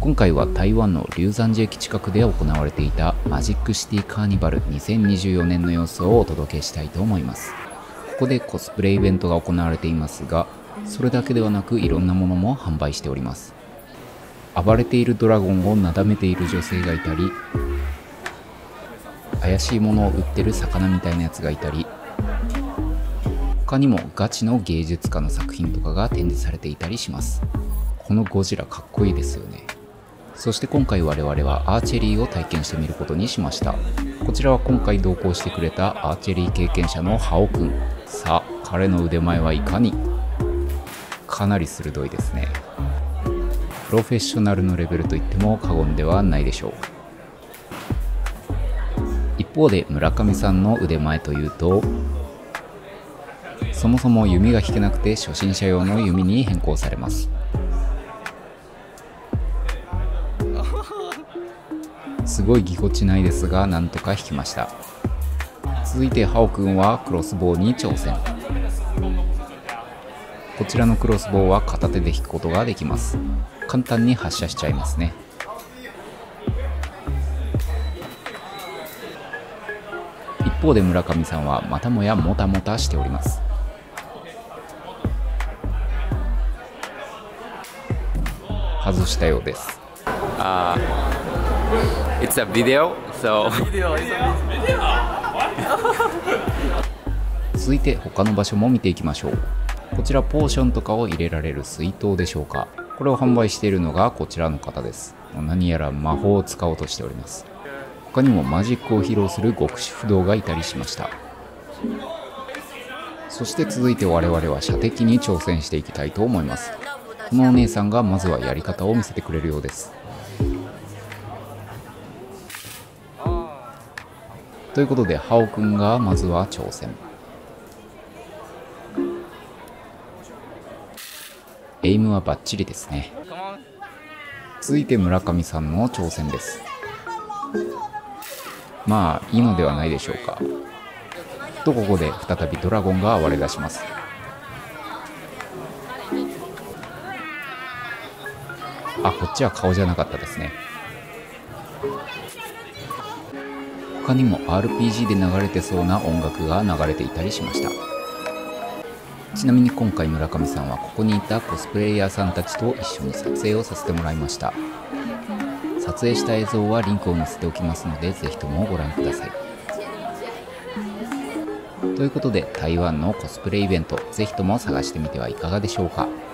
今回は台湾の龍山寺駅近くで行われていたマジックシティカーニバル2024年の様子をお届けしたいと思います。ここでコスプレイベントが行われていますが、それだけではなくいろんなものも販売しております。暴れているドラゴンをなだめている女性がいたり、怪しいものを売ってる魚みたいなやつがいたり、他にもガチの芸術家の作品とかが展示されていたりします。このゴジラかっこいいですよね。そして今回我々はアーチェリーを体験してみることにしました。こちらは今回同行してくれたアーチェリー経験者のハオくん。さあ、彼の腕前はいかに。かなり鋭いですね。プロフェッショナルのレベルといっても過言ではないでしょう。一方で村上さんの腕前というと、そもそも弓が引けなくて初心者用の弓に変更されます。すごいぎこちないですが、なんとか引きました。続いてハオくんはクロスボウに挑戦。こちらのクロスボウは片手で引くことができます。簡単に発射しちゃいますね。一方で村上さんはまたもやもたもたしております。外したようです。 It's a video, so 続いて他の場所も見ていきましょう。こちらポーションとかを入れられる水筒でしょうか。これを販売しているのがこちらの方です。何やら魔法を使おうとしております。他にもマジックを披露する極主不動がいたりしました。そして続いて我々は射的に挑戦していきたいと思います。このお姉さんがまずはやり方を見せてくれるようです。ということでハオくんがまずは挑戦。エイムはバッチリですね。続いて村上さんの挑戦です。まあいいのではないでしょうか。とここで再びドラゴンが暴れ出します。あ、こっちは顔じゃなかったですね。他にも RPG で流れてそうな音楽が流れていたりしました。ちなみに今回村上さんはここにいたコスプレイヤーさんたちと一緒に撮影をさせてもらいました。撮影した映像はリンクを載せておきますので、ぜひともご覧ください。ということで台湾のコスプレイベント、ぜひとも探してみてはいかがでしょうか。